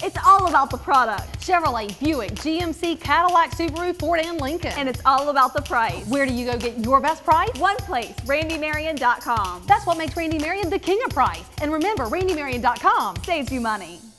It's all about the product. Chevrolet, Buick, GMC, Cadillac, Subaru, Ford, and Lincoln. And it's all about the price. Where do you go get your best price? One place, RandyMarion.com. That's what makes Randy Marion the king of price. And remember, RandyMarion.com saves you money.